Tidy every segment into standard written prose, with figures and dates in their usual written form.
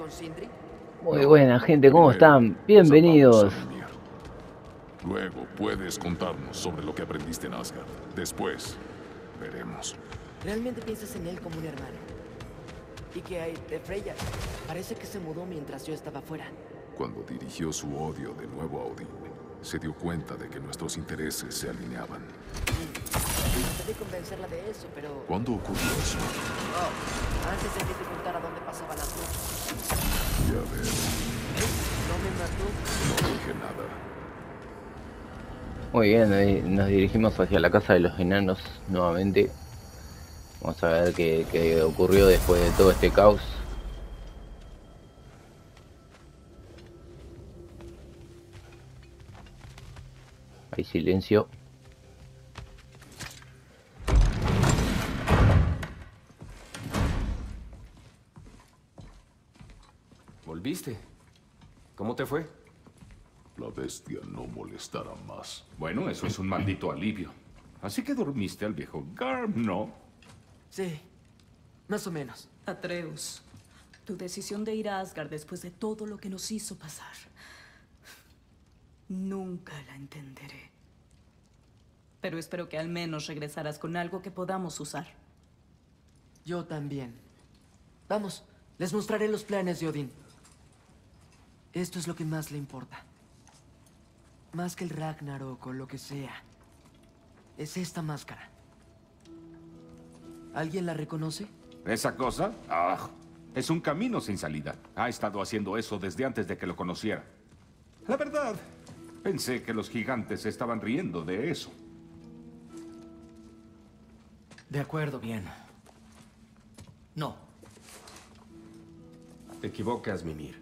con Sindri? Muy buena, gente, ¿cómo Primero, están? Bienvenidos. salvamos a Mimir. Luego puedes contarnos sobre lo que aprendiste en Asgard. Después, veremos. ¿Realmente piensas en él como un hermano? ¿Y qué hay de Freya? Parece que se mudó mientras yo estaba fuera. Cuando dirigió su odio de nuevo a Odín, se dio cuenta de que nuestros intereses se alineaban. Traté de convencerla de eso, pero... ¿Cuándo ocurrió eso? Oh, antes de que te contara dónde pasaba las noches. Ya veo, ¿No me mató? no dije nada. Muy bien, nos dirigimos hacia la casa de los enanos nuevamente. Vamos a ver qué ocurrió después de todo este caos. Hay silencio. ¿Volviste? ¿Cómo te fue? La bestia no molestará más. Bueno, eso es un maldito alivio. Así que dormiste al viejo Garm, ¿no? Sí, más o menos. Atreus, tu decisión de ir a Asgard después de todo lo que nos hizo pasar. Nunca la entenderé. Pero espero que al menos regresarás con algo que podamos usar. Yo también. Vamos, les mostraré los planes de Odín. Esto es lo que más le importa. Más que el Ragnarok o lo que sea. Es esta máscara. ¿Alguien la reconoce? ¿Esa cosa? Ah, es un camino sin salida. Ha estado haciendo eso desde antes de que lo conociera. La verdad, pensé que los gigantes se estaban riendo de eso. De acuerdo, bien. No. Te equivocas, Mimir.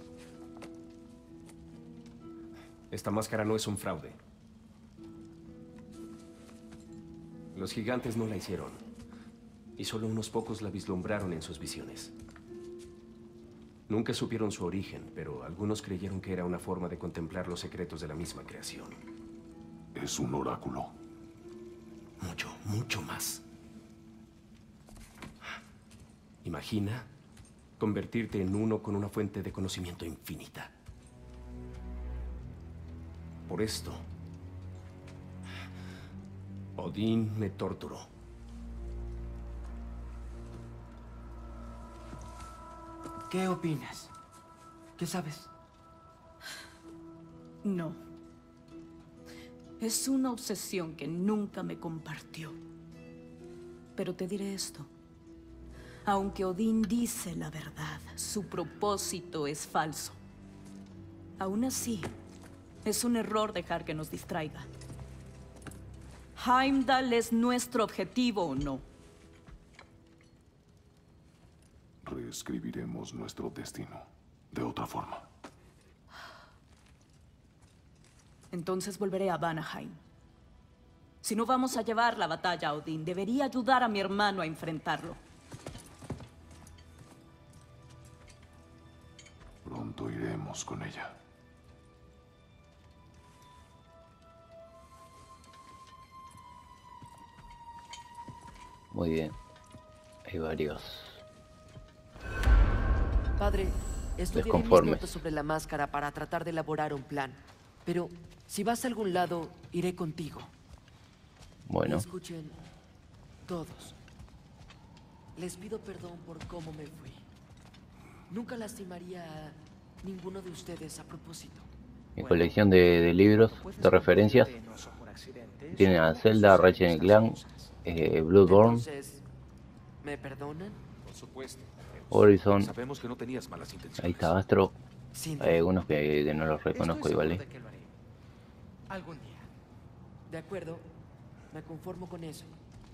Esta máscara no es un fraude. Los gigantes no la hicieron. Y solo unos pocos la vislumbraron en sus visiones. Nunca supieron su origen, pero algunos creyeron que era una forma de contemplar los secretos de la misma creación. Es un oráculo. Mucho, mucho más. Imagina convertirte en uno con una fuente de conocimiento infinita. Por esto, Odín me torturó. ¿Qué opinas? ¿Qué sabes? No. Es una obsesión que nunca me compartió. Pero te diré esto. Aunque Odín dice la verdad, su propósito es falso. Aún así, es un error dejar que nos distraiga. Heimdall es nuestro objetivo, ¿o no? Reescribiremos nuestro destino de otra forma. Entonces volveré a Vanaheim. Si no vamos a llevar la batalla a Odín, debería ayudar a mi hermano a enfrentarlo. Pronto iremos con ella. Muy bien. Hay varios. Padre, estudiaré mis Desconformes. notas sobre la máscara para tratar de elaborar un plan. Pero si vas a algún lado, iré contigo. Bueno, Escuchen todos. Les pido perdón por cómo me fui. Nunca lastimaría a ninguno de ustedes a propósito. mi colección de libros, de referencias. Tiene a Zelda, Ratchet Clank, Bloodborne, Entonces, ¿me perdonan? Por supuesto. Horizon. Sabemos que no tenías malas intenciones. Ahí está Astro. Sin Hay algunos que no los reconozco igual, de que lo haré. Algún día. De acuerdo, me conformo con eso.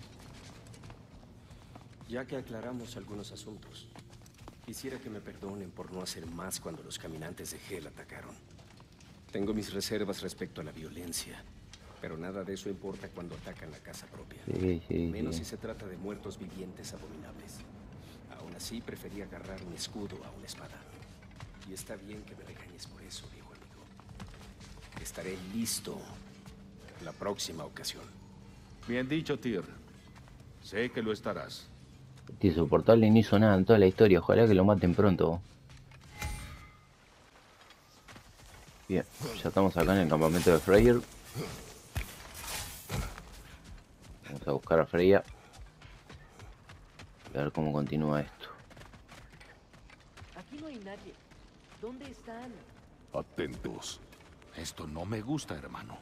Ya que aclaramos algunos asuntos, quisiera que me perdonen por no hacer más cuando los caminantes de Hel atacaron. Tengo mis reservas respecto a la violencia, pero nada de eso importa cuando atacan la casa propia. Menos si se trata de muertos vivientes abominables. Aún así, preferí agarrar un escudo a una espada. Y está bien que me regañes por eso, viejo amigo. Estaré listo la próxima ocasión. Bien dicho, Tyr. Sé que lo estarás. Insoportable, no hizo nada en toda la historia. Ojalá que lo maten pronto. Bien, ya estamos acá en el campamento de Freyr. Vamos a buscar a Freya. A ver cómo continúa esto. Aquí no hay nadie. ¿Dónde están? Atentos. Esto no me gusta, hermano.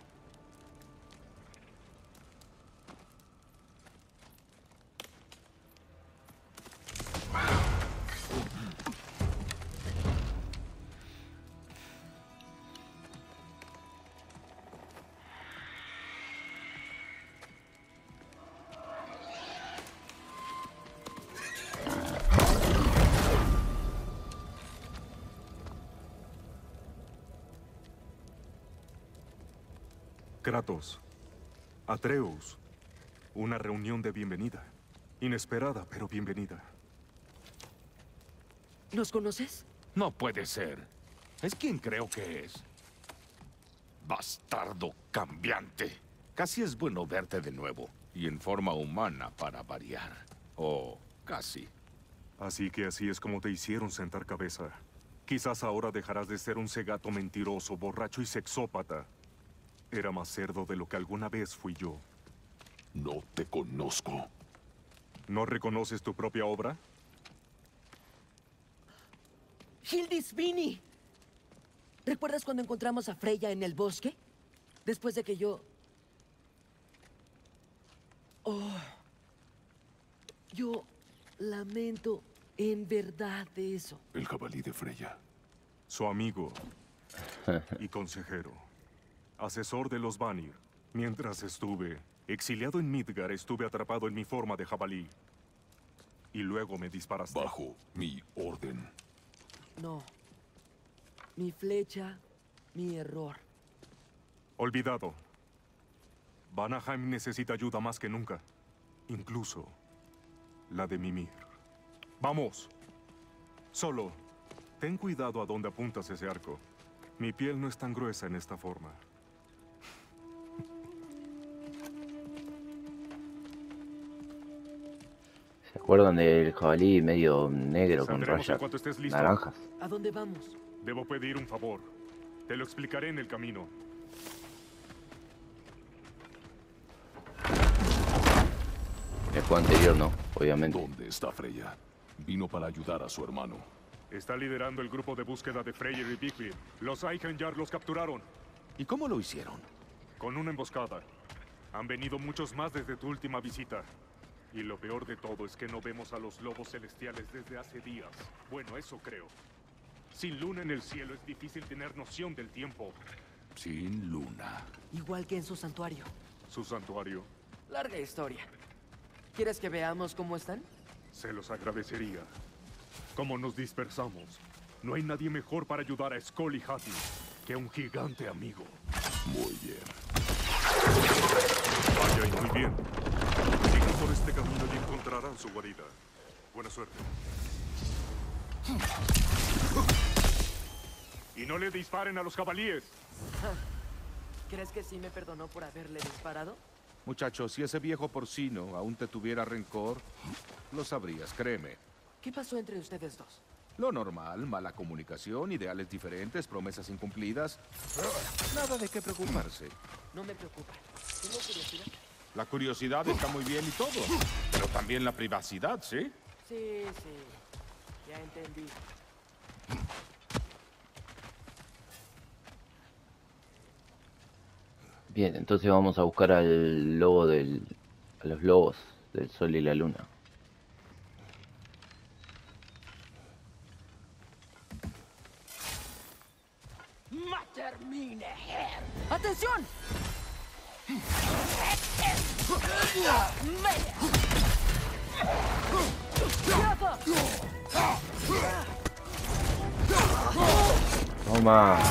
Kratos, Atreus, una reunión de bienvenida. Inesperada, pero bienvenida. ¿Nos conoces? No puede ser. ¿Es quien creo que es? Bastardo cambiante. Casi es bueno verte de nuevo. Y en forma humana para variar. O casi. Así que así es como te hicieron sentar cabeza. Quizás ahora dejarás de ser un cegato mentiroso, borracho y sexópata. Era más cerdo de lo que alguna vez fui yo. No te conozco. ¿No reconoces tu propia obra? ¡Hildisvini! ¿Recuerdas cuando encontramos a Freya en el bosque? Después de que yo... Oh... Yo lamento en verdad de eso. El jabalí de Freya. Su amigo y consejero. Asesor de los Vanir. Mientras estuve exiliado en Midgard, estuve atrapado en mi forma de jabalí. Y luego me disparaste. Bajo mi orden. No. Mi flecha, mi error. Olvidado. Vanaheim necesita ayuda más que nunca. Incluso la de Mimir. ¡Vamos! Solo, ten cuidado a dónde apuntas ese arco. Mi piel no es tan gruesa en esta forma. ¿Se acuerdan del jabalí medio negro con Saldremos en rayas cuanto estés listo. naranjas? ¿A dónde vamos? Debo pedir un favor. Te lo explicaré en el camino. El juego anterior no, obviamente. ¿Dónde está Freya? Vino para ayudar a su hermano. Está liderando el grupo de búsqueda de Freyr y Vigrid. Los Eikenjar los capturaron. ¿Y cómo lo hicieron? Con una emboscada. Han venido muchos más desde tu última visita. Y lo peor de todo es que no vemos a los lobos celestiales desde hace días. Bueno, eso creo. Sin luna en el cielo es difícil tener noción del tiempo. Sin luna. Igual que en su santuario. Su santuario. Larga historia. ¿Quieres que veamos cómo están? Se los agradecería. Como nos dispersamos, no hay nadie mejor para ayudar a Skoll y Hati que un gigante amigo. Muy bien. Vaya y muy bien. Sigan por este camino y encontrarán su guarida. Buena suerte. Y no le disparen a los jabalíes. ¿Crees que sí me perdonó por haberle disparado? Muchachos, si ese viejo porcino aún te tuviera rencor, lo sabrías, créeme. ¿Qué pasó entre ustedes dos? Lo normal, mala comunicación, ideales diferentes, promesas incumplidas. Nada de qué preocuparse. No me preocupa. ¿Tengo curiosidad? La curiosidad está muy bien y todo, pero también la privacidad, ¿sí? Sí, sí. Ya entendí. Bien, entonces vamos a buscar al lobo a los lobos del sol y la luna. ¡Atención! Toma.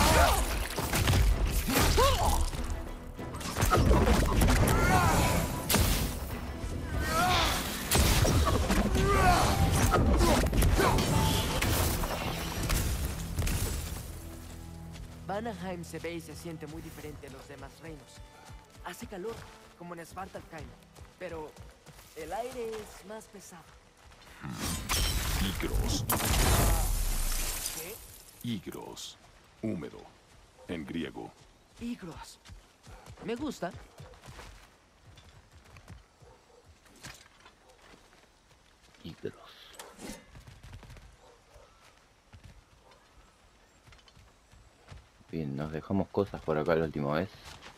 Vanaheim se ve y se siente muy diferente a los demás reinos. Hace calor, como en Svartalfheim, pero el aire es más pesado. Igros. ¿Qué? Igros. Húmedo. en griego. Igros. Me gusta. Igros. Bien, nos dejamos cosas por acá la última vez.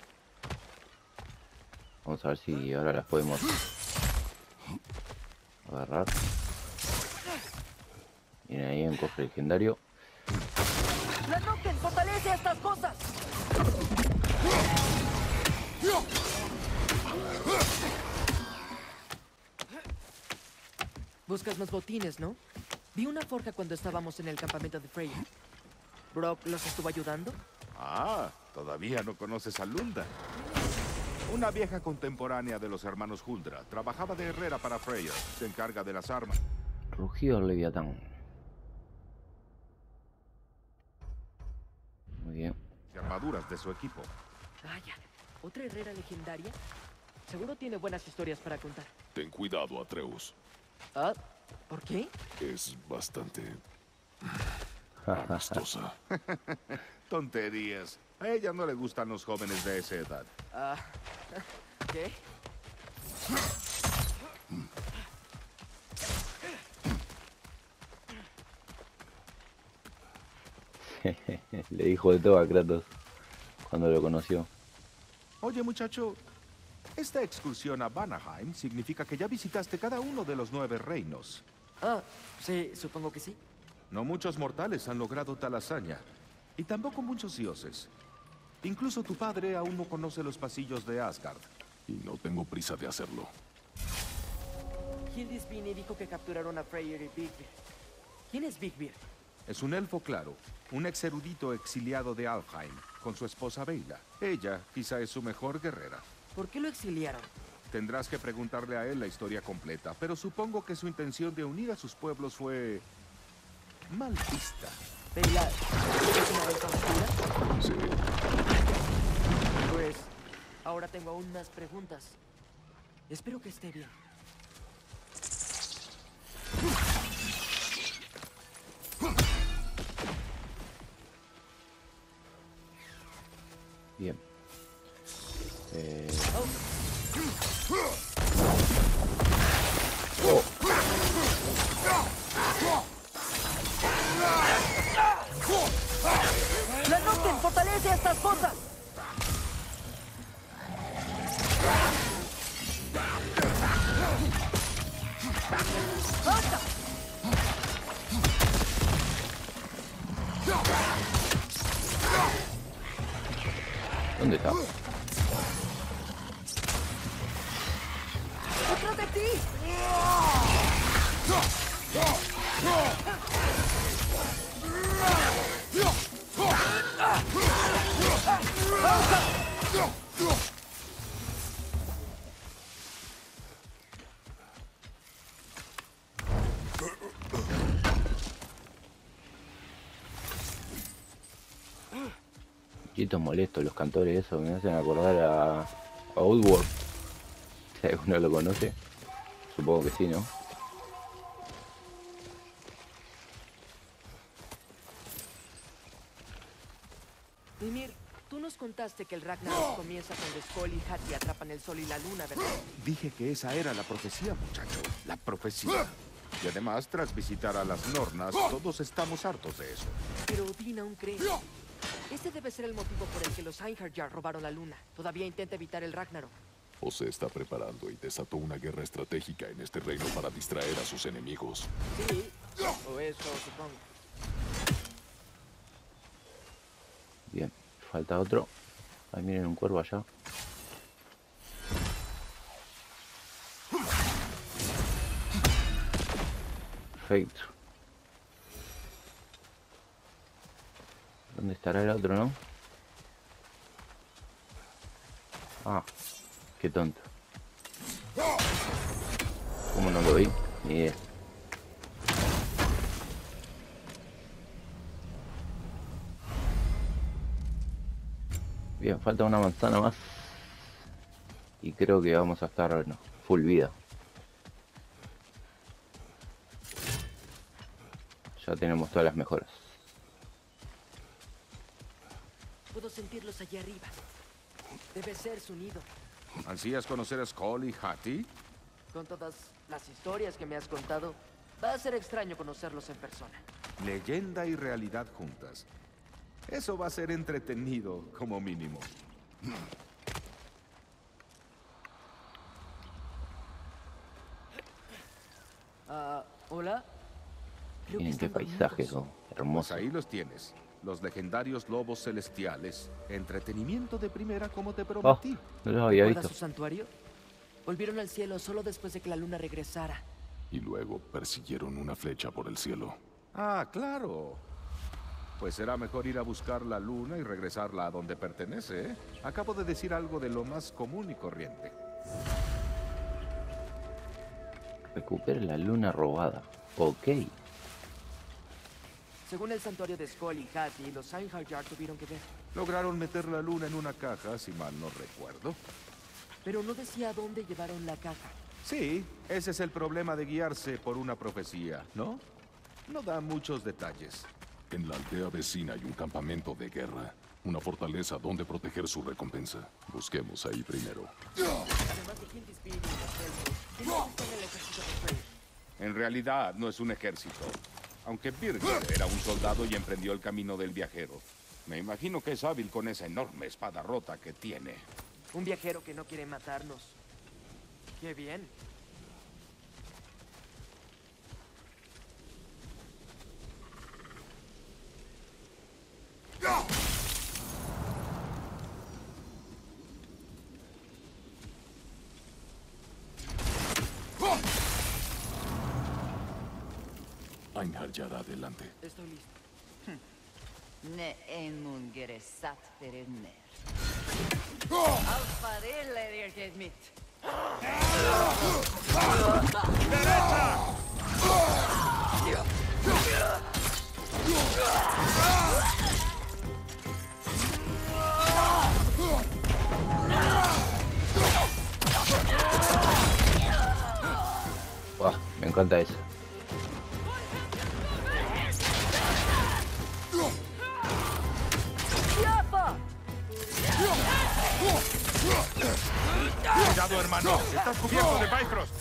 Vamos a ver si ahora las podemos agarrar. Miren ahí un cofre legendario. ¡La Noken fortalece estas cosas! Buscas más botines, ¿no? Vi una forja cuando estábamos en el campamento de Freya. ¿Brock los estuvo ayudando? Ah, todavía no conoces a Lunda. Una vieja contemporánea de los hermanos Huldra. Trabajaba de herrera para Freya. Se encarga de las armas. Rugido Leviatán. Muy bien. Y armaduras de su equipo. Vaya, ¿otra herrera legendaria? Seguro tiene buenas historias para contar. Ten cuidado, Atreus. Ah, ¿por qué? Es bastante amistosa. Tonterías. A ella no le gustan los jóvenes de esa edad. Ah, ¿qué? Le dijo de todo a Kratos cuando lo conoció. Oye, muchacho, esta excursión a Vanaheim significa que ya visitaste cada uno de los 9 reinos. Ah, sí, supongo que sí. No muchos mortales han logrado tal hazaña, y tampoco muchos dioses. Incluso tu padre aún no conoce los pasillos de Asgard. Y no tengo prisa de hacerlo. Hildisvini dijo que capturaron a Freyr y Vigvir. ¿Quién es Vigvir? Es un elfo claro, un ex erudito exiliado de Alfheim, con su esposa Beyla. Ella quizá es su mejor guerrera. ¿Por qué lo exiliaron? Tendrás que preguntarle a él la historia completa, pero supongo que su intención de unir a sus pueblos fue mal vista. Beyla, ¿es una elfa oscura? Sí. Pues, ahora tengo aún más preguntas. Espero que esté bien. Bien. ¡La Noken fortalece estas cosas! ¡Basta! ¿Dónde está? ¡Detrás de ti! Chitos molestos, los cantores esos me hacen acordar a Outworld. Si alguno lo conoce, supongo que sí, ¿no? Mimir, tú nos contaste que el Ragnarok comienza cuando Skoll y Hati atrapan el sol y la luna, ¿verdad? Dije que esa era la profecía, muchacho. La profecía. Y además, tras visitar a las Nornas, todos estamos hartos de eso. Pero Odín aún cree. Ese debe ser el motivo por el que los Einherjar robaron la luna. Todavía intenta evitar el Ragnarok. O se está preparando y desató una guerra estratégica en este reino para distraer a sus enemigos. Sí, o eso supongo. Bien, falta otro. Ahí miren un cuervo allá. Perfecto. ¿Dónde estará el otro, no? Ah, qué tonto. ¿Cómo no lo vi? Ni idea. Bien, falta una manzana más. Y creo que vamos a estar full vida. Ya tenemos todas las mejoras. Puedo sentirlos allí arriba. Debe ser su nido. ¿Ansías conocer a Skull y Hattie? Con todas las historias que me has contado, va a ser extraño conocerlos en persona. Leyenda y realidad juntas. Eso va a ser entretenido, como mínimo. ¿Hola? Creo que Miren qué están paisajes, dormidos. ¿no? Hermoso. Pues ahí los tienes. Los legendarios lobos celestiales. Entretenimiento de primera como te Oh, prometí. no los había ¿Recuerdas visto. su santuario? Volvieron al cielo solo después de que la luna regresara. Y luego persiguieron una flecha por el cielo. Ah, claro. Pues será mejor ir a buscar la luna y regresarla a donde pertenece, ¿eh? Acabo de decir algo de lo más común y corriente. Recupere la luna robada. Ok. Según el santuario de Skull y Hattie, los Einherjar tuvieron que ver. Lograron meter la luna en una caja, si mal no recuerdo. Pero no decía a dónde llevaron la caja. Sí, ese es el problema de guiarse por una profecía, ¿no? No da muchos detalles. En la aldea vecina hay un campamento de guerra. Una fortaleza donde proteger su recompensa. Busquemos ahí primero. Además de Hildisbeard y los elfos, ¿quiénes están en el ejército de Freyr? En realidad no es un ejército. Aunque Birger era un soldado y emprendió el camino del viajero. Me imagino que es hábil con esa enorme espada rota que tiene. Un viajero que no quiere matarnos. ¡Qué bien! Einherjar, adelante. Estoy listo. Ne en mun geresat perenner. Alfarelle dirket mitt. Buah, me encanta eso. ¡Cuidado, hermano! ¡Estás cubierto de Bifrost!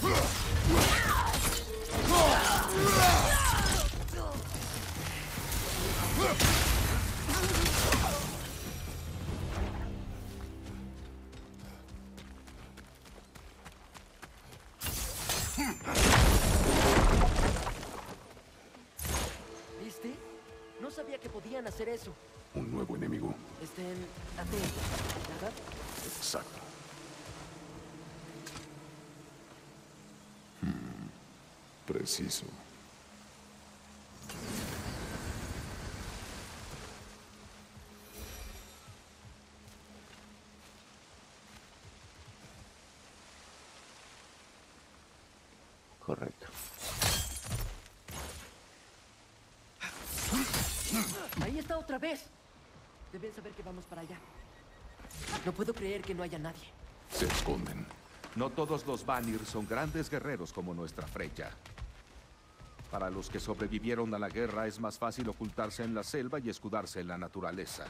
¿Viste? No sabía que podían hacer eso. Un nuevo enemigo. Estén atentos, ¿verdad? Exacto. Preciso. Correcto. Ahí está otra vez. Deben saber que vamos para allá. No puedo creer que no haya nadie. Se esconden. No todos los Vanir son grandes guerreros como nuestra Freya. Para los que sobrevivieron a la guerra es más fácil ocultarse en la selva y escudarse en la naturaleza.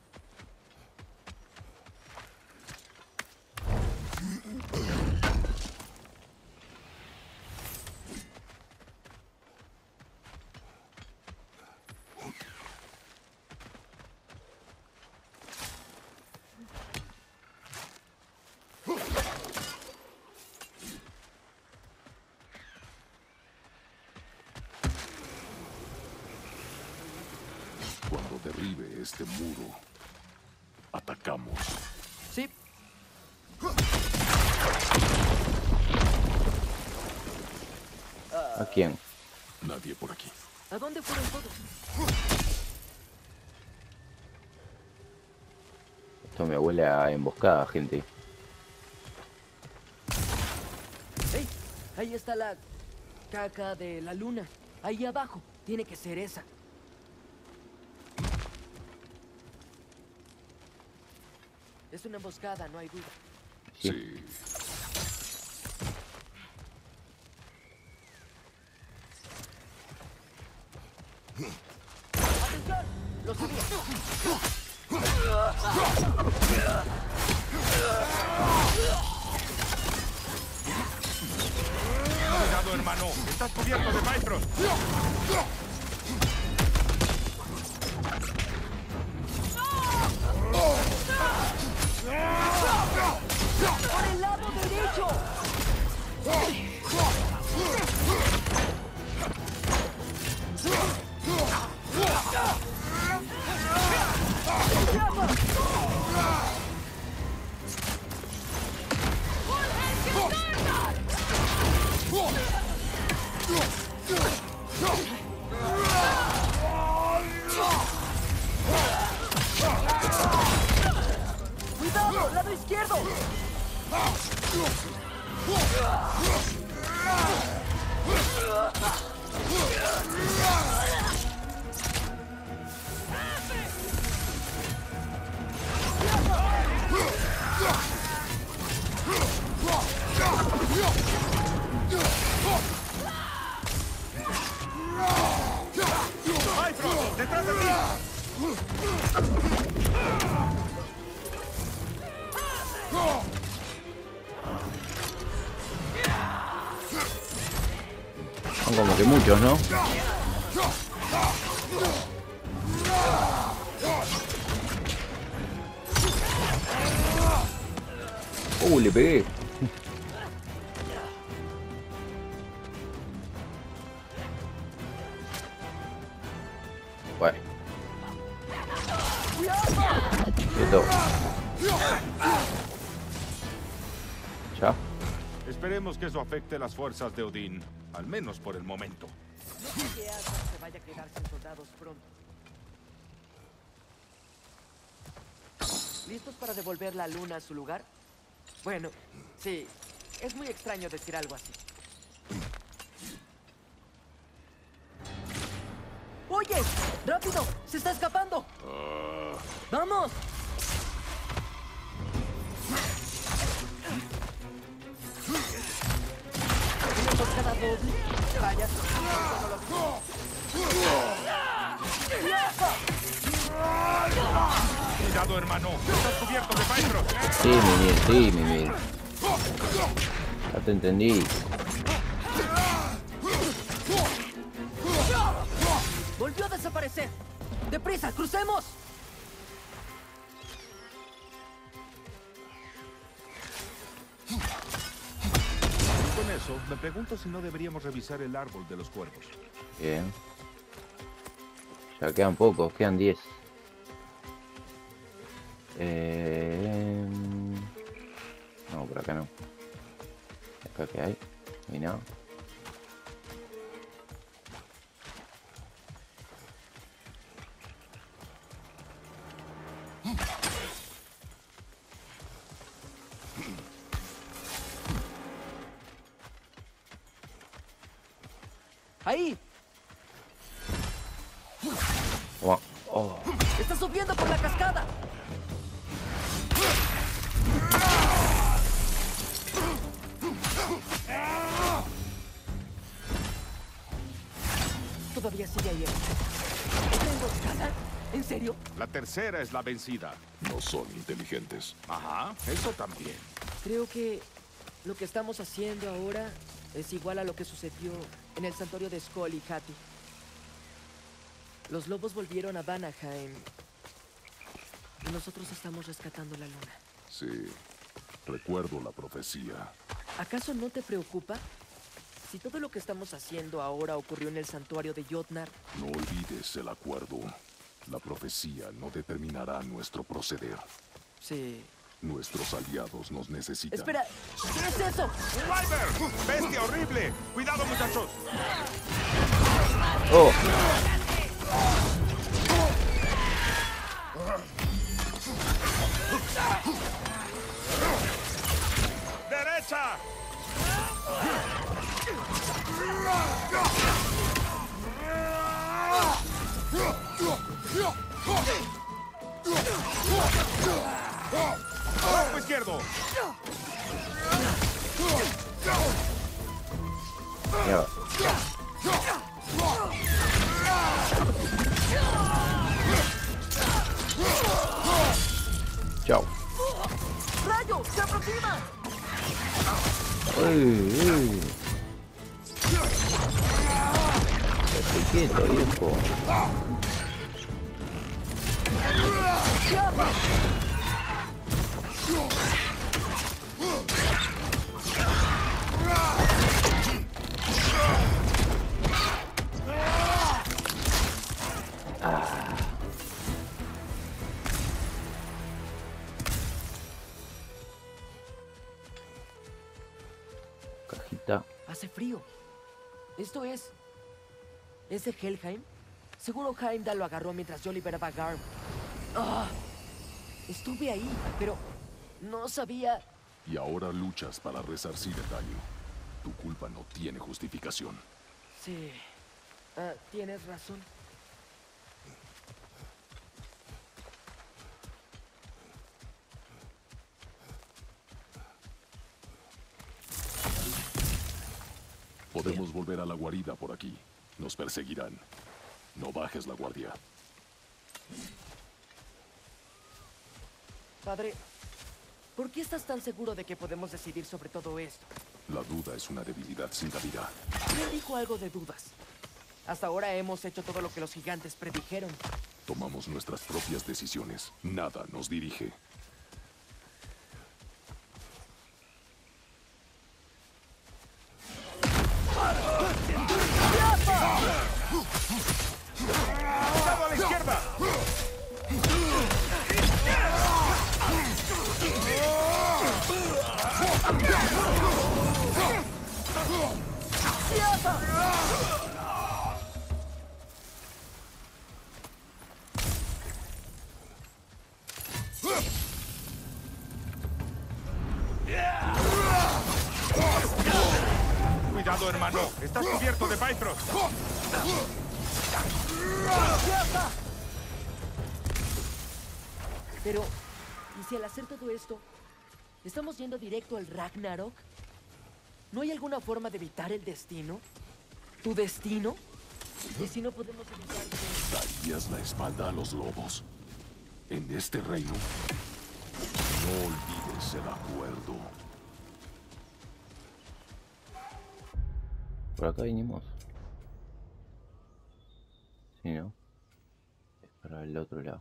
Cuando derribe este muro, atacamos. Sí. ¿A quién? Nadie por aquí. ¿A dónde fueron todos? Esto me huele a emboscada, gente. ¡Hey! Ahí está la caca de la luna. Ahí abajo. Tiene que ser esa. Es una emboscada, no hay duda. Sí. ¡Atención! ¡Lo sabía! Cuidado, hermano. Estás cubierto de Bifrost. ¡Por el lado derecho! ¡Cuidado! ¡Lado izquierdo! ¡Bifrost! ¡Detrás de ti! Son como que muchos, ¿no? Le pegué. Bueno. Quieto. Ya. Esperemos que eso afecte las fuerzas de Odín, al menos por el momento. No creo que Asgard se vaya a quedar sin soldados pronto. ¿Listos para devolver la luna a su lugar? Bueno, sí. Es muy extraño decir algo así. ¡Oye! ¡Rápido! ¡Se está escapando! ¡Vamos! Tenemos cada dos. Vaya. Cuidado, hermano. Estás cubierto de Bifrost. Sí, Mimir, sí, Mimir. Ya te entendí. ¡Volvió a desaparecer! ¡Deprisa, crucemos! Y con eso, me pregunto si no deberíamos revisar el árbol de los cuervos. Bien. Ya quedan pocos, quedan 10. No, por acá no. Acá que hay. Y no. ¡Ahí! Oh. ¡Está subiendo por la cascada! Todavía sigue ahí. ¿En serio? La tercera es la vencida. No son inteligentes. Ajá, eso también. Creo que lo que estamos haciendo ahora es igual a lo que sucedió en el santuario de Skoll y Hati. Los lobos volvieron a Vanaheim y nosotros estamos rescatando la luna. Sí, recuerdo la profecía. ¿Acaso no te preocupa? Si todo lo que estamos haciendo ahora ocurrió en el santuario de Jotnar. No olvides el acuerdo. La profecía no determinará nuestro proceder. Sí. Nuestros aliados nos necesitan. ¡Espera! ¿Qué es eso? ¡Un Wyvern! ¡Bestia horrible! ¡Cuidado, muchachos! Oh. ¡Derecha! ¡Ojo izquierdo! Ya. ¡Ey! Estate quieto, viejo. Cajita. Hace frío. Esto es... ¿Es de Helheim? Seguro Heimdall lo agarró mientras yo liberaba a Garm. ¡Ah! Estuve ahí, pero... no sabía... Y ahora luchas para resarcir el daño. Tu culpa no tiene justificación. Sí... tienes razón. Podemos volver a la guarida por aquí. Nos perseguirán. No bajes la guardia. Padre, ¿por qué estás tan seguro de que podemos decidir sobre todo esto? La duda es una debilidad sin cabida. ¿Quién dijo algo de dudas? Hasta ahora hemos hecho todo lo que los gigantes predijeron. Tomamos nuestras propias decisiones. Nada nos dirige. ¡Cuidado a la izquierda! Cuidado, hermano. Estás cubierto de Bifrost. Pero, ¿y si al hacer todo esto, estamos yendo directo al Ragnarok? ¿No hay alguna forma de evitar el destino? ¿Tu destino? ¿Y si no podemos evitar que... Darías la espalda a los lobos. En este reino, no olvides el acuerdo. Por acá vinimos. Si no, es para el otro lado.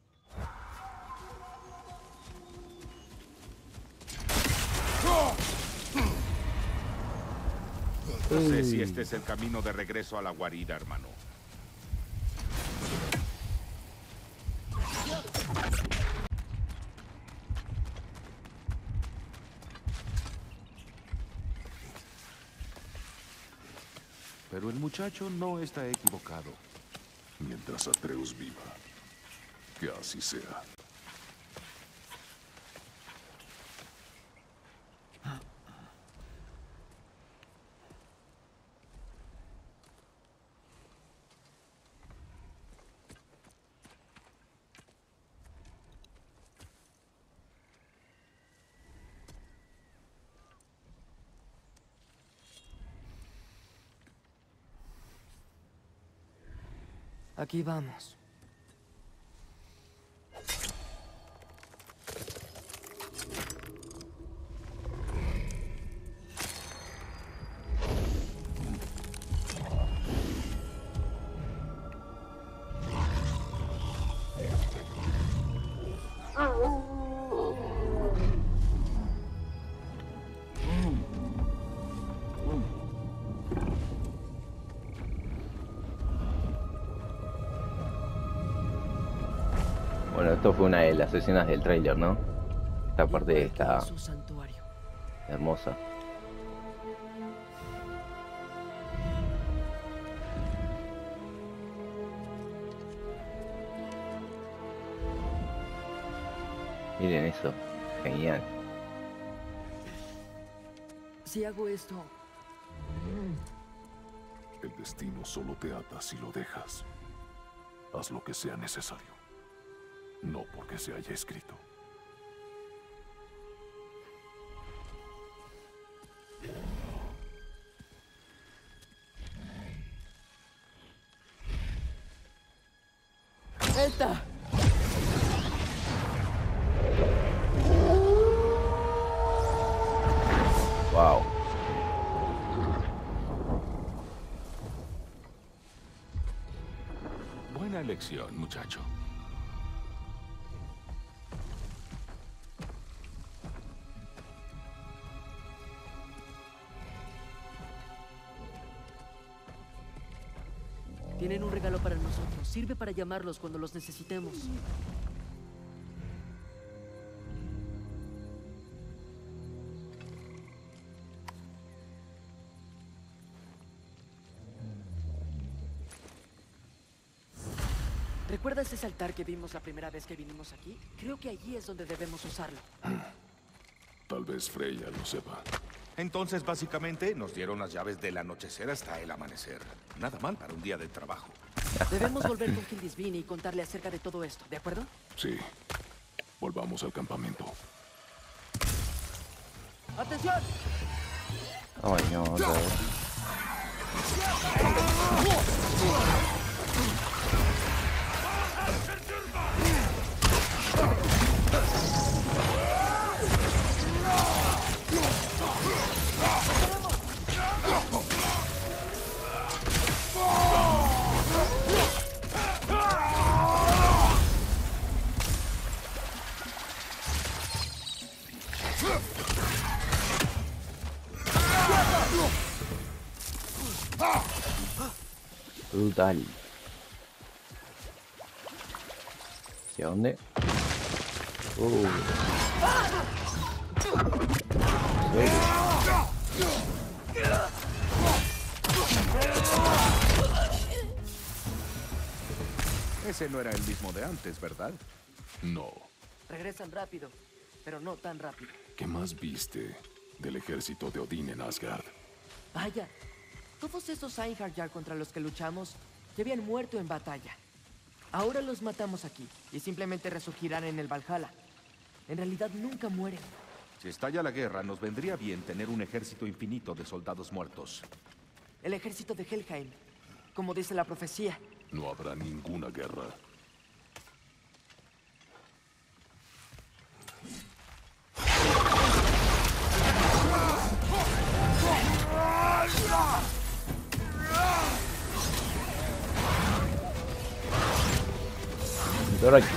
No sé si este es el camino de regreso a la guarida, hermano. Pero el muchacho no está equivocado. Mientras Atreus viva, que así sea. Aquí vamos. Bueno, esto fue una de las escenas del tráiler, ¿no? Esta parte está Su santuario. hermosa. Miren eso, genial. Si hago esto, El destino solo te ata si lo dejas. Haz lo que sea necesario. No porque se haya escrito. ¡Elta! Wow. Buena elección, muchacho. Tienen un regalo para nosotros. Sirve para llamarlos cuando los necesitemos. ¿Recuerdas ese altar que vimos la primera vez que vinimos aquí? Creo que allí es donde debemos usarlo. Tal vez Freya lo sepa. Entonces, básicamente, nos dieron las llaves del anochecer hasta el amanecer. Nada mal para un día de trabajo. Debemos volver con Hildisvini y contarle acerca de todo esto, ¿de acuerdo? Sí. Volvamos al campamento. ¡Atención! Ay, no, otra vez. Brutal. ¿Hacia dónde? Ese no era el mismo de antes, ¿verdad? No. Regresan rápido, pero no tan rápido. ¿Qué más viste del ejército de Odín en Asgard? Vaya, todos esos Einherjar contra los que luchamos ya habían muerto en batalla. Ahora los matamos aquí y simplemente resurgirán en el Valhalla. En realidad nunca mueren. Si estalla la guerra, nos vendría bien tener un ejército infinito de soldados muertos. El ejército de Helheim, como dice la profecía. No habrá ninguna guerra. Ahora aquí.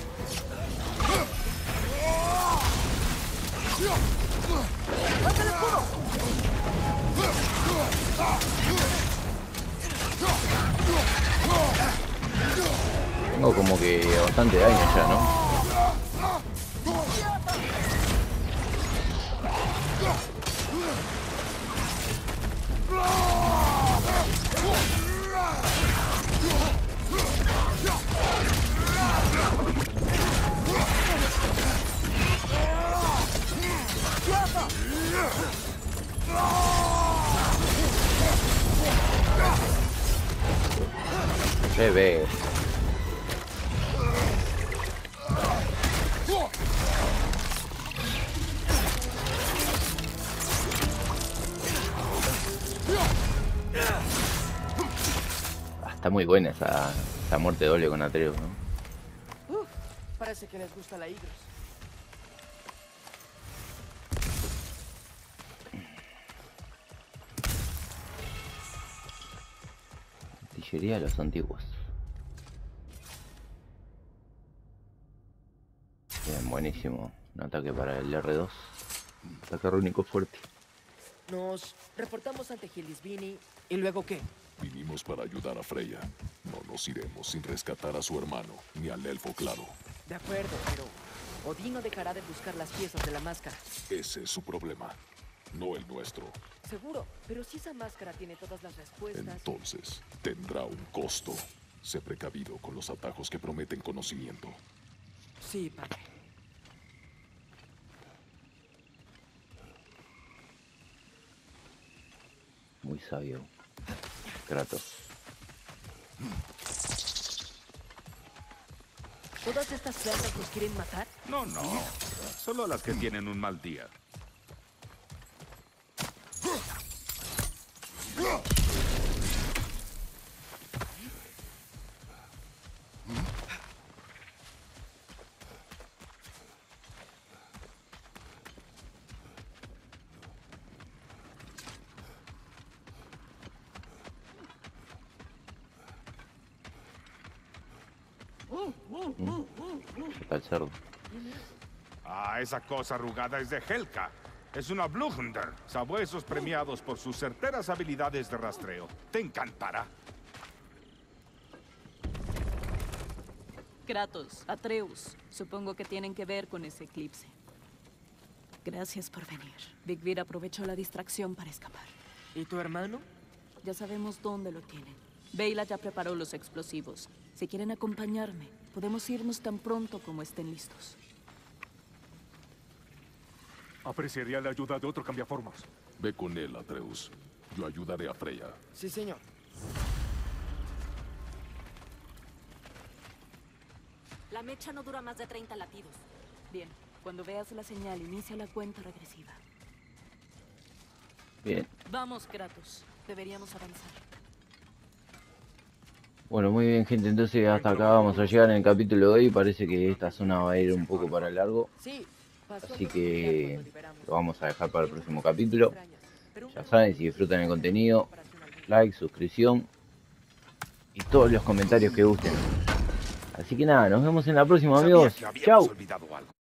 Tengo como que bastante daño ya, ¿no? Se ve. Está muy buena esa muerte doble con Atreus, ¿no? Parece que les gusta la Igros. Artillería de los antiguos. Bien, buenísimo. Un ataque para el R2. Ataque rúnico fuerte. Nos reportamos ante Hildisvini. ¿Y luego qué? Vinimos para ayudar a Freya. No nos iremos sin rescatar a su hermano, ni al elfo claro. De acuerdo, pero Odín no dejará de buscar las piezas de la máscara. Ese es su problema, no el nuestro. Seguro, pero si esa máscara tiene todas las respuestas... Entonces, tendrá un costo. Sé precavido con los atajos que prometen conocimiento. Sí, padre. Muy sabio. Kratos. ¿Todas estas plantas nos quieren matar? No, no. Solo las que tienen un mal día. Está el cerdo. Ah, esa cosa arrugada es de Helka. Es una Bluchender, sabuesos premiados por sus certeras habilidades de rastreo. Te encantará. Kratos, Atreus, supongo que tienen que ver con ese eclipse. Gracias por venir. Vigvir aprovechó la distracción para escapar. ¿Y tu hermano? Ya sabemos dónde lo tienen. Beyla ya preparó los explosivos. Si quieren acompañarme, podemos irnos tan pronto como estén listos. Apreciaría la ayuda de otro cambiaformas. Ve con él, Atreus. Yo ayudaré a Freya. Sí, señor. La mecha no dura más de 30 latidos. Bien, cuando veas la señal, inicia la cuenta regresiva. Bien. Vamos, Kratos. Deberíamos avanzar. Bueno, muy bien, gente. Entonces hasta acá vamos a llegar en el capítulo de hoy. Parece que esta zona va a ir un poco para largo. Sí. Así que lo vamos a dejar para el próximo capítulo. Ya saben, si disfrutan el contenido, like, suscripción y todos los comentarios que gusten. Así que nada, nos vemos en la próxima, amigos. Chao.